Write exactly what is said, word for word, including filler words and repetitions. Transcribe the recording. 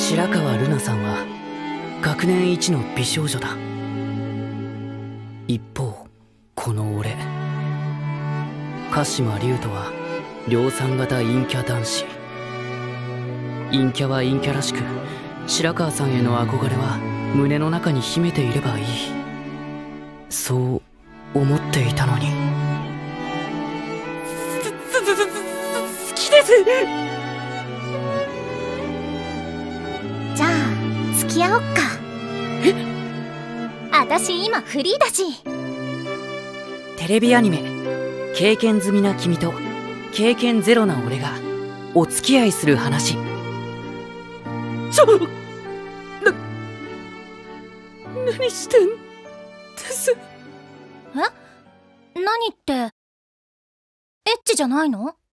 白川ルナさんは学年一の美少女だ。一方この俺鹿島龍斗は量産型陰キャ男子。陰キャは陰キャらしく、白川さんへの憧れは胸の中に秘めていればいい、そう思っていたのに。 すすすす好きです。 じゃあ付き合おっか。 え、 私今フリーだし。 テレビアニメ「経験済みな君と経験ゼロな俺がお付き合いする話」。 ちょ、な、何してんです？ え？何ってエッチじゃないの？